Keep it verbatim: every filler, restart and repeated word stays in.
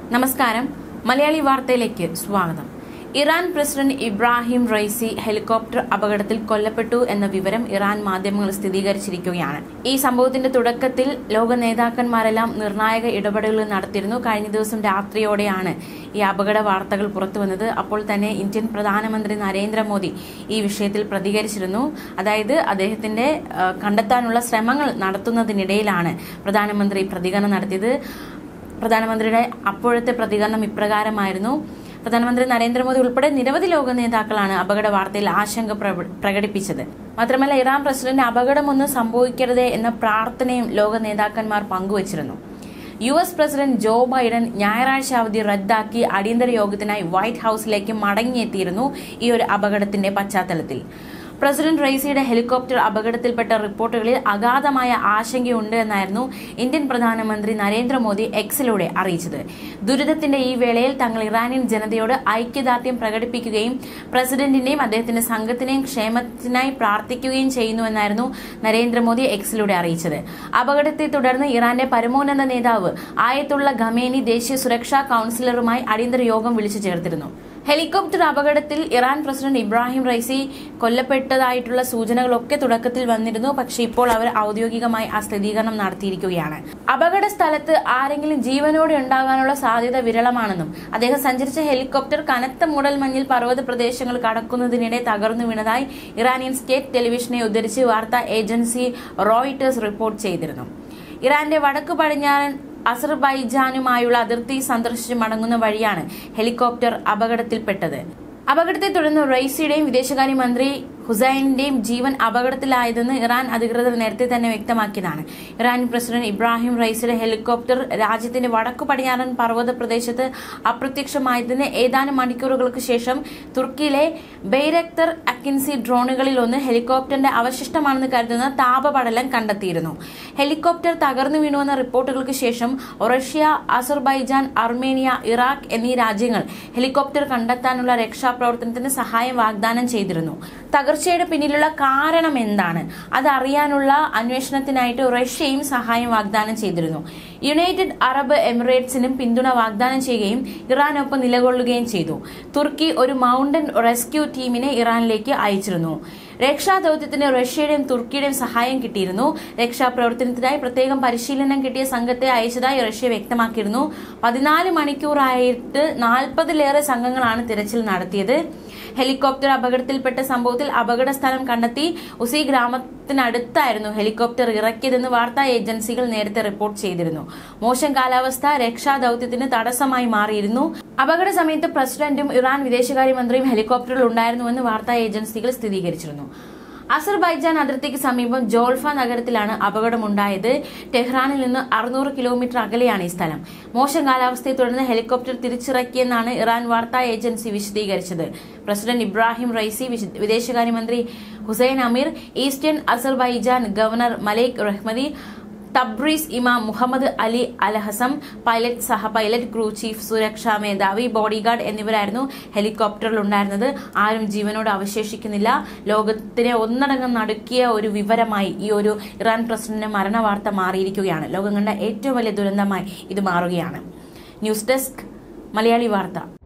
നമസ്കാരം മലയാളി വാർത്തയിലേക്ക് സ്വാഗതം. Iran president Ebrahim Raisi helicopter അപകടത്തിൽ കൊല്ലപ്പെട്ടു എന്ന വിവരം ഇറാൻ മാധ്യമങ്ങൾ സ്ഥിരീകരിച്ചിരിക്കുകയാണ്. ഈ സംഭവത്തിന്റെ തുടക്കത്തിൽ ലോക നേതാക്കന്മാരെല്ലാം നിർണായക ഇടപെടലുകൾ നടത്തിയിരുന്നു. കഴിഞ്ഞ ദിവസം രാത്രിയോടെയാണ് ഈ അപകട വാർത്തകൾ പുറത്തുവന്നത്. അപ്പോൾ തന്നെ ഇന്ത്യൻ പ്രധാനമന്ത്രി നരേന്ദ്രമോദി ഈ വിഷയത്തിൽ പ്രതികരിച്ചിരുന്നു. അതായത് അദ്ദേഹത്തിന്റെ കണ്ടെത്താനുള്ള ശ്രമങ്ങൾ നടത്തുന്നതിനിടയിലാണ് പ്രധാനമന്ത്രി പ്രതികരണം നടത്തിയത്. പ്രധാനമന്ത്രിയുടെ അപ്പോഴത്തെ പ്രതികരണം ഇപ്രകാരമായിരുന്നു. പ്രധാനമന്ത്രി നരേന്ദ്രമോദി ഉൾപ്പെടെ നിരവധി ലോക നേതാക്കളാണ് അപകട വാർത്തയിൽ ആശങ്ക പ്രകടിപ്പിച്ചത്. മാത്രമല്ല, ഇറാൻ പ്രസിഡന്റ് അപകടമൊന്നും സംഭവിക്കരുതേ എന്ന പ്രാർത്ഥനയും ലോക നേതാക്കന്മാർ പങ്കുവച്ചിരുന്നു. U S president Joe Biden ഞായറാഴ്ച അവധി റദ്ദാക്കി അടിയന്തര യോഗത്തിനായി വൈറ്റ് ഹൌസിലേക്ക് മടങ്ങിയെത്തിയിരുന്നു ഈ ഒരു അപകടത്തിന്റെ പശ്ചാത്തലത്തിൽ. പ്രസിഡന്റ് റൈസിയുടെ ഹെലികോപ്റ്റർ അപകടത്തിൽപ്പെട്ട റിപ്പോർട്ടുകളിൽ അഗാധമായ ആശങ്കയുണ്ട് എന്നായിരുന്നു ഇന്ത്യൻ പ്രധാനമന്ത്രി നരേന്ദ്രമോദി എക്സിലൂടെ അറിയിച്ചത്. ദുരിതത്തിന്റെ ഈ വേളയിൽ തങ്ങൾ ഇറാനിയൻ ജനതയോട് ഐക്യദാർഢ്യം പ്രകടിപ്പിക്കുകയും പ്രസിഡന്റിന്റെയും അദ്ദേഹത്തിന്റെ സംഘത്തിന്റെയും ക്ഷേമത്തിനായി പ്രാർത്ഥിക്കുകയും ചെയ്യുന്നുവെന്നായിരുന്നു നരേന്ദ്രമോദി എക്സിലൂടെ അറിയിച്ചത്. അപകടത്തെ തുടർന്ന് ഇറാന്റെ പരമോന്നത നേതാവ് ആയത്തുള്ള ഖമേനി ദേശീയ സുരക്ഷാ കൌൺസിലറുമായി അടിയന്തര യോഗം വിളിച്ചു ചേർത്തിരുന്നു. ഹെലികോപ്റ്റർ അപകടത്തിൽ ഇറാൻ പ്രസിഡന്റ് ഇബ്രാഹിം റൈസി കൊല്ലപ്പെട്ടതായിട്ടുള്ള സൂചനകളൊക്കെ തുടക്കത്തിൽ വന്നിരുന്നു. പക്ഷേ ഇപ്പോൾ അവർ ഔദ്യോഗികമായി ആ സ്ഥിരീകരണം നടത്തിയിരിക്കുകയാണ്. അപകട സ്ഥലത്ത് ആരെങ്കിലും ജീവനോടെ ഉണ്ടാകാനുള്ള സാധ്യത വിരളമാണെന്നും അദ്ദേഹം സഞ്ചരിച്ച ഹെലികോപ്റ്റർ കനത്ത മൂടൽമഞ്ഞിൽ പർവ്വത പ്രദേശങ്ങൾ കടക്കുന്നതിനിടെ തകർന്നു വീണതായി ഇറാനിയൻ സ്റ്റേറ്റ് ടെലിവിഷനെ ഉദ്ധരിച്ച് വാർത്താ ഏജൻസി റോയിട്ടേഴ്സ് റിപ്പോർട്ട് ചെയ്തിരുന്നു. ഇറാന്റെ വടക്കു പടിഞ്ഞാറൻ അസർബൈജാനുമായുള്ള അതിർത്തി സന്ദർശിച്ച് മടങ്ങുന്ന വഴിയാണ് ഹെലികോപ്റ്റർ അപകടത്തിൽപ്പെട്ടത്. അപകടത്തെ തുടർന്ന് റൈസിയുടെയും വിദേശകാര്യമന്ത്രി ഹുസൈനിന്റെയും ജീവൻ അപകടത്തിലായതെന്ന് ഇറാൻ അധികൃതർ നേരത്തെ തന്നെ വ്യക്തമാക്കിയതാണ്. ഇറാൻ പ്രസിഡന്റ് ഇബ്രാഹിം റൈസിയുടെ ഹെലികോപ്റ്റർ രാജ്യത്തിന്റെ വടക്കു പടിഞ്ഞാറൻ പർവ്വത പ്രദേശത്ത് അപ്രത്യക്ഷമായതിന് ഏതാനും മണിക്കൂറുകൾക്ക് ശേഷം തുർക്കിയിലെ ബെയ്രക്തർ അക്കിൻസി ഡ്രോണുകളിൽ ഒന്ന് ഹെലികോപ്റ്ററിന്റെ അവശിഷ്ടമാണെന്ന് കരുതുന്ന താപപടലം കണ്ടെത്തിയിരുന്നു. ഹെലികോപ്റ്റർ തകർന്നു വീണുവെന്ന റിപ്പോർട്ടുകൾക്ക് ശേഷം റഷ്യ, അസർബൈജാൻ, അർമേനിയ, ഇറാഖ് എന്നീ രാജ്യങ്ങൾ ഹെലികോപ്റ്റർ കണ്ടെത്താനുള്ള രക്ഷാപ്രവർത്തനത്തിന് സഹായം വാഗ്ദാനം ചെയ്തിരുന്നു. തകർച്ചയുടെ പിന്നിലുള്ള കാരണം എന്താണ് അതറിയാനുള്ള അന്വേഷണത്തിനായിട്ട് റഷ്യയും സഹായം വാഗ്ദാനം ചെയ്തിരുന്നു. യുണൈറ്റഡ് അറബ് എമിറേറ്റ്സിനും പിന്തുണ വാഗ്ദാനം ചെയ്യുകയും ഇറാനൊപ്പം നിലകൊള്ളുകയും ചെയ്തു. തുർക്കി ഒരു മൗണ്ടൻ റെസ്ക്യൂ ടീമിനെ ഇറാനിലേക്ക് അയച്ചിരുന്നു. രക്ഷാദൌത്യത്തിന് റഷ്യയുടെയും തുർക്കിയുടെയും സഹായം കിട്ടിയിരുന്നു. രക്ഷാപ്രവർത്തനത്തിനായി പ്രത്യേകം പരിശീലനം കിട്ടിയ സംഘത്തെ അയച്ചതായി റഷ്യ വ്യക്തമാക്കിയിരുന്നു. പതിനാല് മണിക്കൂറായിട്ട് നാൽപ്പതിലേറെ സംഘങ്ങളാണ് തിരച്ചിൽ നടത്തിയത്. ഹെലികോപ്റ്റർ അപകടത്തിൽപ്പെട്ട സംഭവത്തിൽ അപകട സ്ഥലം കണ്ടെത്തി ഉസി ഗ്രാമത്തിനടുത്തായിരുന്നു ഹെലികോപ്റ്റർ ഇറക്കിയതെന്ന് വാർത്താ ഏജൻസികൾ നേരത്തെ റിപ്പോർട്ട് ചെയ്തിരുന്നു. മോശം കാലാവസ്ഥ രക്ഷാദൌത്യത്തിന് തടസ്സമായി മാറിയിരുന്നു. അപകട സമയത്ത് പ്രസിഡന്റും ഇറാൻ വിദേശകാര്യമന്ത്രിയും ഹെലികോപ്റ്ററിൽ ഉണ്ടായിരുന്നുവെന്ന് വാർത്താ ഏജൻസികൾ സ്ഥിരീകരിച്ചിരുന്നു. അസർബൈജാൻ അതിർത്തിക്ക് സമീപം ജോൾഫ നഗരത്തിലാണ് അപകടമുണ്ടായത്. ടെഹ്റാനിൽ നിന്ന് അറുന്നൂറ് കിലോമീറ്റർ അകലെയാണ് ഈ സ്ഥലം. മോശം കാലാവസ്ഥയെ തുടർന്ന് ഹെലികോപ്റ്റർ തിരിച്ചിറക്കിയെന്നാണ് ഇറാൻ വാർത്താ ഏജൻസി വിശദീകരിച്ചത്. പ്രസിഡന്റ് ഇബ്രാഹിം റൈസി, വിദേശകാര്യമന്ത്രി Hossein Amir, eastern Azerbaijan governor Malek Rahmati, Tabriz ഇമാം മുഹമ്മദ് അലി അൽഹസം, പൈലറ്റ്, സഹ പൈലറ്റ്, ക്രൂ ചീഫ്, സുരക്ഷാ മേധാവി, ബോഡിഗാർഡ് എന്നിവരായിരുന്നു ഹെലികോപ്റ്ററിൽ ഉണ്ടായിരുന്നത്. ആരും ജീവനോട് അവശേഷിക്കുന്നില്ല. ലോകത്തിനെ ഒന്നടങ്കം നടുക്കിയ ഒരു വിവരമായി ഈ ഒരു ഇറാൻ പ്രസിഡന്റിന്റെ മരണവാർത്ത മാറിയിരിക്കുകയാണ്. ലോകം കണ്ട ഏറ്റവും വലിയ ദുരന്തമായി ഇത് മാറുകയാണ്. ന്യൂസ് ഡെസ്ക് മലയാളി വാർത്ത.